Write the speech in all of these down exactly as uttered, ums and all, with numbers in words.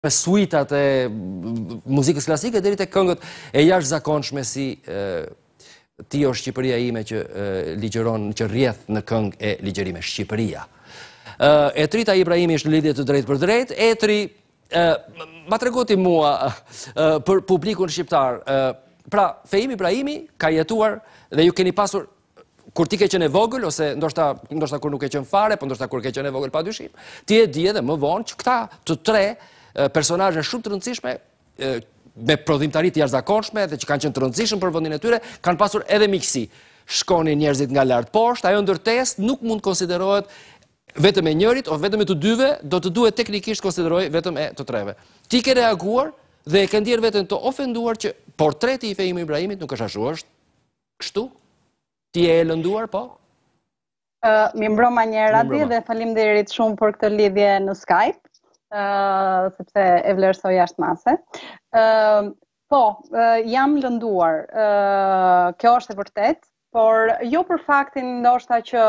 suitat e muzikës klasike deri te këngët e jashtëzakonshme si Ti o Shqipëria ime që ligjeron që rrjedh në këngë e ligjerime Shqipëria. Etrita Ibrahimi është në lidhje të drejtë për drejtë. Etri, ma tregoti mua për publikun shqiptar. Pra, Vehap Ibrahimi ka jetuar dhe ju keni pasur kur ti ke qenë e vogël, ose ndoshta, ndoshta kur nuk ke qenë fare, po ndoshta kur ke qenë e vogël pa dyshim, ti e di edhe më vonë që këta të tre personazhe shumë të rëndësishme me prodhimtari të jashtëzakonshme dhe që kanë qenë të rëndësishëm për vendin e tyre, kanë pasur edhe miqësi. Shkonin njerëzit nga lart poshtë, ajo ndërtesë nuk mund konsiderohet vetëm e njërit ose vetëm e të dyve, do të duhet teknikisht konsiderohet vetëm e të treve. Ti ke reaguar dhe e ke ndier veten të ofenduar që portreti i Vehap Ibrahimit nuk është ashtu, është kështu? Ti e lënduar, po? Mi mbroma një radi dhe faleminderit shumë për këtë lidhje në Skype. Uh, sepse e vlerësoj jashtë mase. Uh, po, uh, jam lënduar. Uh, kjo është e vërtet, por jo për faktin ndoshta që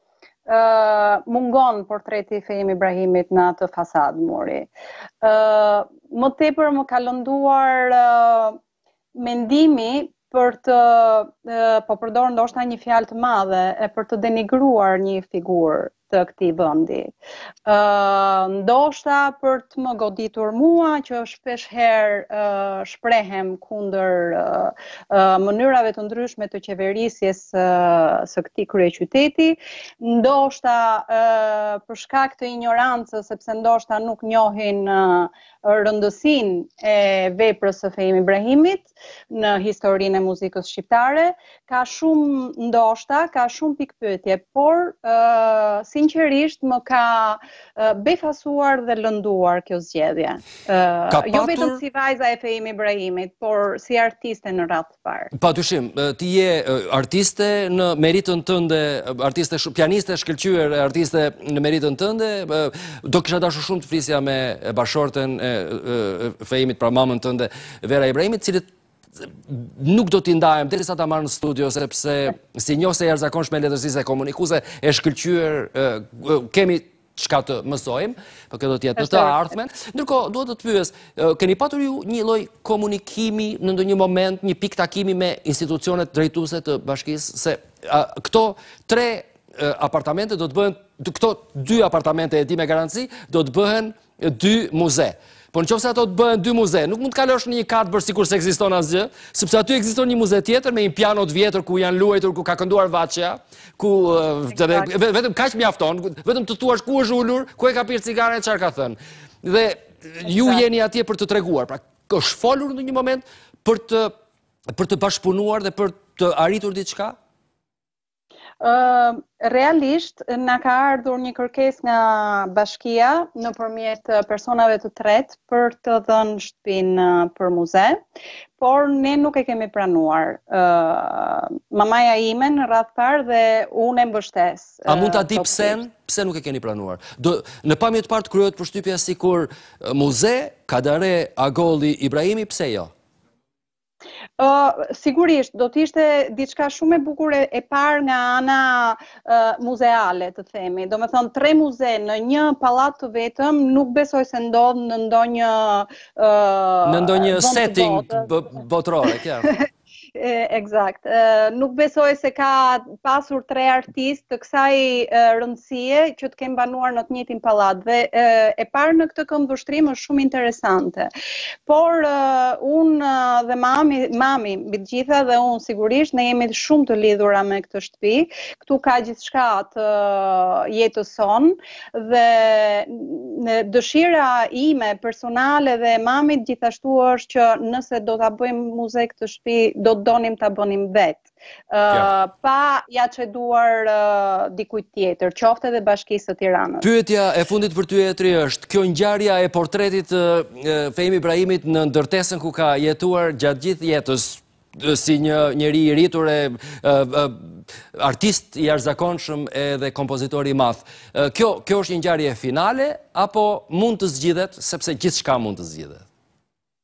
uh, mungon portreti i Vehap Ibrahimit në atë fasadë muri. Uh, më tepër më ka lënduar uh, mendimi për të, uh, po përdor ndoshta një fjalë të madhe, e për të denigruar një figurë të këtij vendi. Uh, ndoshta për të më goditur mua që shpesh herë uh, shprehem kundër uh, uh, mënyrave të ndryshme të qeverisjes uh, së këtij kryeqyteti, ndoshta uh, për shkak të ignorancës, sepse ndoshta nuk njohin uh, rëndësinë e veprës së Vehap Ibrahimit në historinë e muzikës shqiptare, ka shumë ndoshta, ka shumë pikpyetje, por uh, sinqerisht më ka uh, befasuar dhe lënduar kjo zgjedhje. Uh, patur... Jo vetëm si vajza e Vehap Ibrahimit, por si artiste në radhë të parë. Patyshim, ti je artiste në meritën tënde, artiste pianiste shkëlqyer, artiste në meritën tënde, do kisha dashur shumë të flisja me bashorten e Vehapit, pra mamën tënde Vera Ibrahimit, cilët nuk do t'i ndajem derisa ta marr në studio, sepse si njose jashtëzakonshme e letërsisë e komunikuese e shkëlqyer, kemi çka të mësojmë, por kjo do të jetë në të ardhmen. Ndërkohë, duhet të të pyes, keni patur ju një lloj komunikimi në ndonjë moment, një pikë takimi me institucionet drejtuese të bashkisë, se a, këto tre a, apartamente do të bëhen, këto dy apartamente e di me garanci, do të bëhen dy muze. Po nëse ato të bëhen dy muze, nuk mund të kalosh në një kat bërë sikur se ekziston asgjë, sepse aty ekziston një muze tjetër me një piano të vjetër ku janë luajtur, ku ka kënduar Vaçja, ku uh, vetëm kaq mjafton, vetëm të thuash ku është ulur, ku e ka pirë cigaren, çfarë ka thënë. Dhe ju jeni atje për të treguar, pra është folur në një moment për të për të bashkëpunuar dhe për të arritur diçka? Uh, realisht, na ka ardhur një kërkesë nga bashkia nëpërmjet personave të tretë për të dhënë shtëpinë për muze, por ne nuk e kemi pranuar. Uh, mamaja ime në radhë parë dhe unë e mbështes. A mund ta di pse, pse nuk e keni pranuar? Do, në pamje të parë krijohet përshtypja sikur muze, kadare, agolli Ibrahimi, pse jo? Uh, sigurisht, do t'ishte diçka shumë e bukur e parë nga ana uh, muzeale, të themi. Do me thonë, tre muze në një pallat të vetëm, nuk besoj se ndodh në ndonjë uh, në ndonjë setting botërore, kjo. Eksakt. Nuk besoj se ka pasur tre artistë të kësaj rëndësie që të kemë banuar në të njëjtin pallat. Dhe e parë në këtë këmbvështrim është shumë interesante. Por unë dhe mami, mami mbi të gjitha dhe unë sigurisht ne jemi shumë të lidhura me këtë shtëpi. Këtu ka gjithçka të jetës sonë dhe dëshira ime personale dhe mamit gjithashtu është që nëse do ta bëjmë muze këtë shtëpi, do donim ta bënim vetë, uh, pa ja çeduar uh, dikujt tjetër, qoftë edhe Bashkisë së Tiranës. Pyetja e fundit për ty Etri është, kjo ngjarja e portretit të uh, Vehap Ibrahimit në ndërtesën ku ka jetuar gjatë gjithë jetës, si një njeri i rritur e uh, uh, artist i jashtëzakonshëm edhe kompozitor i madh. Uh, kjo, kjo është një ngjarje finale apo mund të zgjidhet, sepse gjithçka mund të zgjidhet?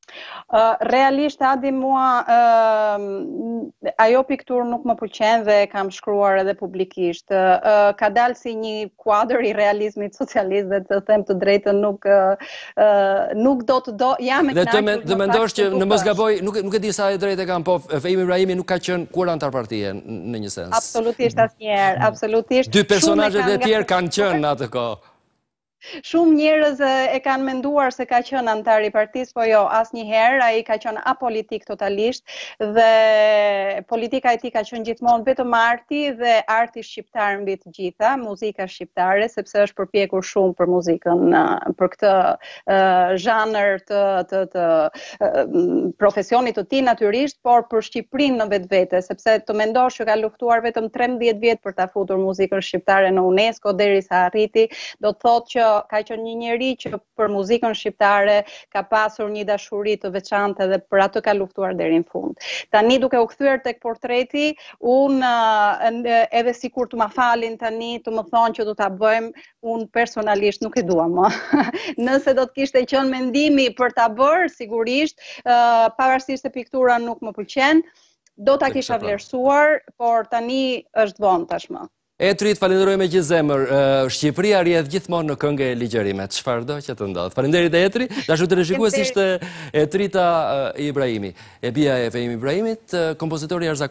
Realisht, Adi, mua ajo piktur nuk më pëlqen dhe kam shkruar edhe publikisht. Ka dalë si një kuadër i realizmit socialist dhe të them të drejtën nuk nuk do të do jam e kënaqur. Dhe mendosh që në mos gaboj, nuk nuk e di sa e drejtë kam, po Vehap Ibrahimi nuk ka qenë kur antar partie në një sens. Absolutisht asnjëherë, absolutisht. Dy personazhet e tjerë kanë qenë në atë kohë. Shumë njerëz e kanë menduar se ka qenë antar i partisë, po jo, asnjëherë. Ai ka qenë apolitik totalisht dhe politika e tij ka qenë gjithmonë vetëm arti dhe arti shqiptar mbi të gjitha, muzika shqiptare, sepse është përpjekur shumë për muzikën, për këtë zhanër të të të profesionit të tij natyrisht, por për Shqipërinë në vetvete, sepse të mendosh që ka luftuar vetëm trembëdhjetë vjet për ta futur muzikën shqiptare në UNESCO derisa arriti, do të thotë që ka qenë një njeri që për muzikën shqiptare ka pasur një dashuri të veçantë dhe për atë ka luftuar deri në fund. Tani duke u kthyer tek portreti, unë edhe sikur të ma falin tani të më thonë që do ta bëjmë, unë personalisht nuk e dua më. Nëse do të kishte qenë mendimi për ta bërë, sigurisht, pavarësisht se piktura nuk më pëlqen, do ta kisha vlerësuar, por tani është vonë tashmë. Etrit, falenderoj me gjithë zemër. Shqipëria rrjedh gjithmonë në këngë e ligjërimet. Çfarëdo që të ndodh. Faleminderit Etri, dashur televizionist ishte Etrita Ibrahimi. E bia e Vehap Ibrahimit, kompozitori